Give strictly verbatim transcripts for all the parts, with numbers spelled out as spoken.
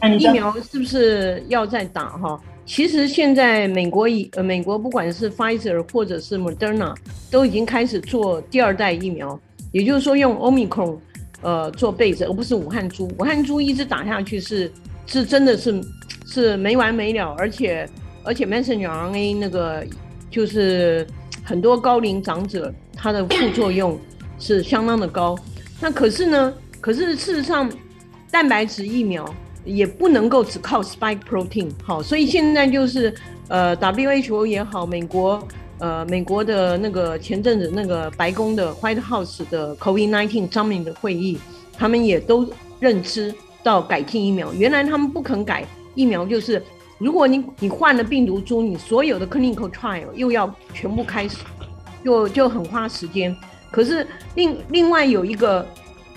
疫苗是不是要再打哈？其实现在美国以呃美国不管是 Pfizer 或者是 Moderna 都已经开始做第二代疫苗，也就是说用 Omicron 呃做 base， 而不是武汉株。武汉株一直打下去是是真的是是没完没了，而且而且 messenger R N A 那个就是很多高龄长者他的副作用是相当的高。那可是呢，可是事实上蛋白质疫苗也不能够只靠 spike protein， 好，所以现在就是呃 W H O 也好，美国呃美国的那个前阵子那个白宫的 White House 的 COVID 十九 上面的会议，他们也都认知到改进疫苗。原来他们不肯改疫苗，就是如果你你换了病毒株，你所有的 clinical trial 又要全部开始，就就很花时间。可是另另外有一个。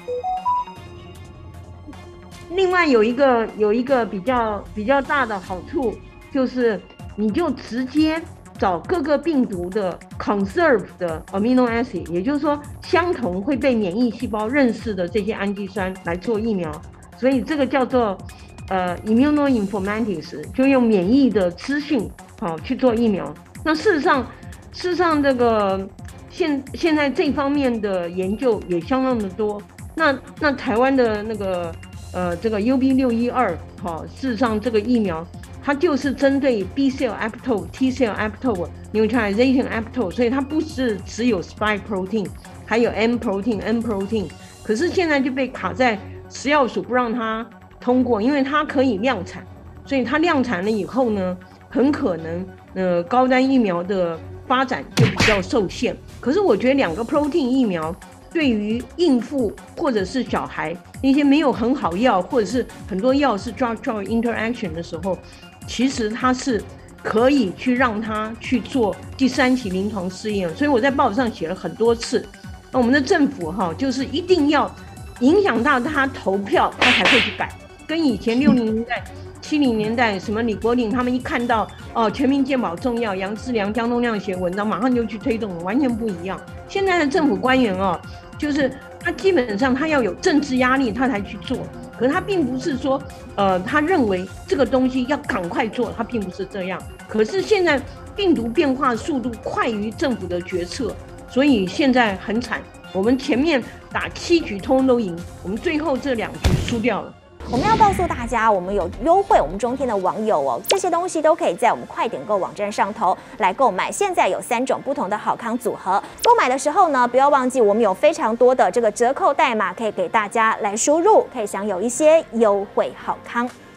另外有一个有一个比较比较大的好处，就是你就直接找各个病毒的 conserve 的 amino acid， 也就是说相同会被免疫细胞认识的这些氨基酸来做疫苗，所以这个叫做呃 immunoinformatics， 就用免疫的资讯好、哦、去做疫苗。那事实上事实上这个现现在这方面的研究也相当的多。那那台湾的那个。呃，这个 U B 六一二，哈，事实上这个疫苗它就是针对 B cell epitope、T cell epitope、neutralization epitope， 所以它不是只有 spike protein， 还有 M protein、N protein。可是现在就被卡在食药署不让它通过，因为它可以量产，所以它量产了以后呢，很可能呃高端疫苗的发展就比较受限。可是我觉得两个 protein 疫苗。对于孕妇或者是小孩那些没有很好药，或者是很多药是 drug drug interaction 的时候，其实它是可以去让他去做第三期临床试验。所以我在报纸上写了很多次，那我们的政府哈，就是一定要影响到他投票，他才会去改。跟以前六零年代、七零年代什么李国鼎他们一看到哦全民健保重要，杨志良、江东亮写文章，马上就去推动了，完全不一样。现在的政府官员哦。就是他基本上他要有政治压力，他才去做。可是他并不是说，呃，他认为这个东西要赶快做，他并不是这样。可是现在病毒变化速度快于政府的决策，所以现在很惨。我们前面打七局通通都赢，我们最后这两局输掉了。 我们要告诉大家，我们有优惠，我们中天的网友哦，这些东西都可以在我们快点购网站上头来购买。现在有三种不同的好康组合，购买的时候呢，不要忘记我们有非常多的这个折扣代码可以给大家来输入，可以享有一些优惠好康。